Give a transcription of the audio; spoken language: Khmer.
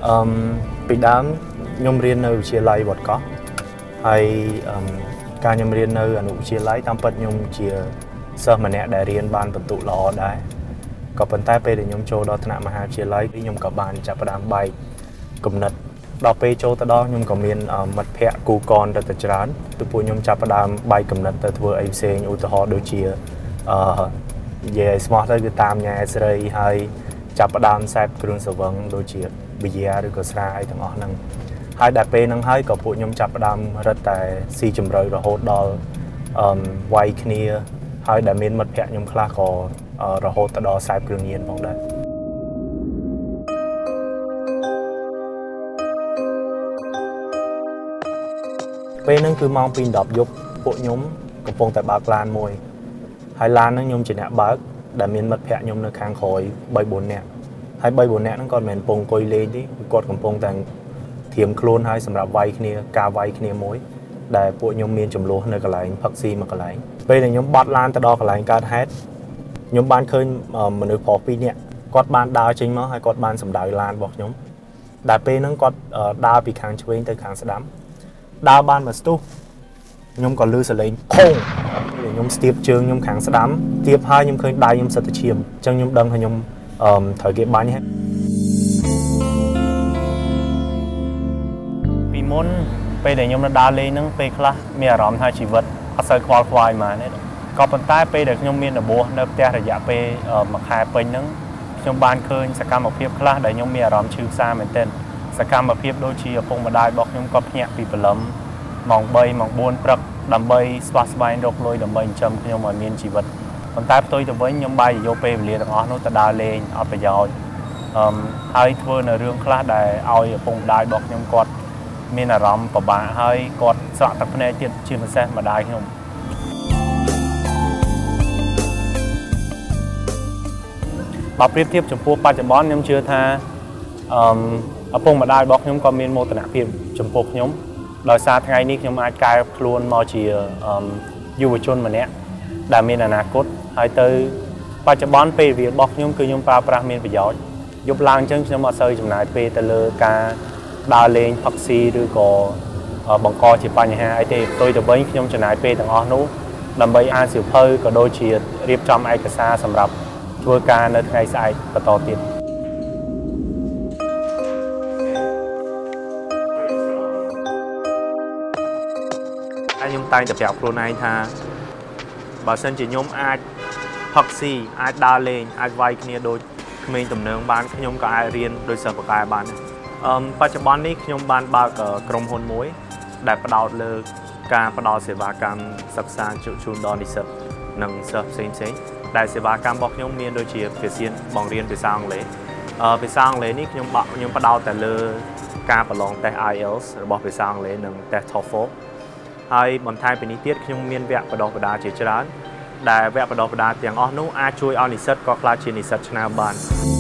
ពីដើមខ្ញុំរៀននៅវិទ្យាល័យវត្តកោះហើយការខ្ញុំរៀននៅអនុវិទ្យាល័យតាមពិតខ្ញុំជាសិស្សម្នាក់ដែលរៀនបានបន្ទុកល្អដែរក៏ប៉ុន្តែពេលដែលខ្ញុំចូលដល់ថ្នាក់មហាវិទ្យាល័យខ្ញុំក៏បានចាប់ផ្ដើមបែកគំនិតដល់ពេលចូលទៅដល់ខ្ញុំក៏មានមិត្តភ័ក្តិគូកនទៅច្រើនទោះពួកខ្ញុំចាប់ផ្ដើមបែកគំនិតទៅធ្វើអីផ្សេងឧទាហរណ៍ដូចជានិយាយឲ្យស្មោះទៅគឺតាមញ៉ែស្រីហើយចាប់ផ្ដើមសេពគ្រឿងស្រវឹងដូចជាប៊ីយ៉ាឬក៏ស្រាអីទាំងអស់ហ្នឹងហើយដល់ពេលហ្នឹងហើយក៏ពួកខ្ញុំចាប់ផ្ដើមរឹតតែស៊ីជម្រៅរហូតដល់វាយគ្នាហើយដែលមានមិត្តភ័ក្តិខ្ញុំខ្លះក៏រហូតទៅដល់សេពគ្រឿងញៀនផងដែរពេលហ្នឹងគឺម៉ោង 2:10 យប់ពួកខ្ញុំកំពុងតែបើកឡានមួយហើយឡានហ្នឹងខ្ញុំជាអ្នកបើកដែលមានមិត្តភ័ក្តិខ្ញុំនៅខាងក្រោយ 3-4 នាក់ហើយ 3-4 នាក់ហ្នឹងគាត់មិនមែនពងអង្គុយលេងទេគាត់កំពុងតែធៀមខ្លួនហើយសម្រាប់វាយគ្នាការវាយគ្នាមួយដែលពួកខ្ញុំមានចំនួននៅកន្លែងផឹកស៊ីមួយកន្លែងពេលដែលខ្ញុំបត់ឡានទៅដល់កន្លែងកើតហេតុខ្ញុំបានឃើញមនុស្សប្រុស 2 នាក់គាត់បានដើរចេញមកហើយគាត់បានសម្ដៅឡានរបស់ខ្ញុំដែលពេលហ្នឹងគាត់ដើរពីខាងឆ្វេងទៅខាងស្ដាំដើរបានមកស្ទុះខ្ញុំក៏លឺសលេងខុងខ្ញុំស្ទាបជើងខ្ញុំខាងស្ដាំស្ទាបហើយខ្ញុំឃើញដៃខ្ញុំសិតទៅឈាមអញ្ចឹងខ្ញុំដឹងថាខ្ញុំត្រូវគេបាញ់ហើយពីមុនពេលដែលខ្ញុំនៅដើរលេងហ្នឹងពេលខ្លះមានអារម្មណ៍ថាជីវិតអត់សូវខ្វល់ខ្វាយមកទេក៏ប៉ុន្តែពេលដែលខ្ញុំមានរបួសនៅផ្ទះរយៈពេលមួយខែពេញហ្នឹងខ្ញុំបានឃើញសកម្មភាពខ្លះដែលខ្ញុំមានអារម្មណ៍ឈឺផ្សាមែនទែនសកម្មភាពដូចជាឪពុកម្ដាយរបស់ខ្ញុំក៏ភ្ញាក់ពីព្រលឹមម៉ោង 3 ម៉ោង 4 ព្រឹកដើម្បីស្វះស្វែងរកលុយដើម្បីចិញ្ចឹមខ្ញុំឲ្យមានជីវិតប៉ុន្តែផ្ទុយទៅវិញខ្ញុំបាយយកពេលវេលាទាំងអស់នោះទៅដើរលេងអត់ប្រយោជន៍ហើយធ្វើនៅរឿងខ្លះដែលឲ្យឪពុកម្ដាយរបស់ខ្ញុំគាត់មានអារម្មណ៍ពិបាកហើយគាត់ស្រក់ទឹកភ្នែកទៀតជាពិសេសម្ដាយខ្ញុំបើប្រៀបធៀបចំពោះបច្ចុប្បន្នខ្ញុំជឿថាឪពុកម្ដាយរបស់ខ្ញុំក៏មានមោទនភាពចំពោះខ្ញុំដោយសារថ្ងៃនេះខ្ញុំអាចកែខ្លួនមកជាយុវជនម្នាក់ដែលមានអនាគតហើយទៅបច្ចុប្បន្នពេលវេលារបស់ខ្ញុំគឺខ្ញុំប្រើប្រាស់មានប្រយោជន៍យប់ឡើងអញ្ចឹងខ្ញុំអត់សូវចំណាយពេលទៅលើការដើរលេងផឹកស៊ីឬក៏បង្កជាបញ្ហាអីទេផ្ទុយទៅវិញខ្ញុំចំណាយពេលទាំងអស់នោះដើម្បីអានសៀវភៅក៏ដូចជារៀបចំឯកសារសម្រាប់ធ្វើការនៅថ្ងៃស្អែកបន្តទៀតខ្ញុំតែងតែប្រាប់ខ្លួនឯងថាបើសិនជាខ្ញុំអាចផឹកស៊ីអាចដើរលេងអាចវាយគ្នាដូចក្មេងទំនើងបានខ្ញុំក៏អាចរៀនដោយសិស្សបកែបានបច្ចុប្បន្ននេះខ្ញុំបានបើកក្រុមហ៊ុនមួយដែលផ្ដោតលើការផ្ដល់សេវាកម្មសិក្សាជូនដល់និស្សិតនិងសិស្សផ្សេងដែលសេវាកម្មរបស់ខ្ញុំមានដូចជាភាសាបង្រៀនភាសាអង់គ្លេសភាសាអង់គ្លេសនេះខ្ញុំផ្ដោតតែលើការប្រឡងតេស្ត IELTS របស់ភាសាអង់គ្លេសនិងតេស្ត TOEFLហើយបន្ថែមពីនេះទៀតខ្ញុំមានវគ្គបណ្ដុះបណ្ដាលជាច្រើនដែលវគ្គបណ្ដុះបណ្ដាលទាំងអស់នោះអាចជួយឲ្យនិស្សិតក៏ក្លាយជានិស្សិតឆ្នើមបាន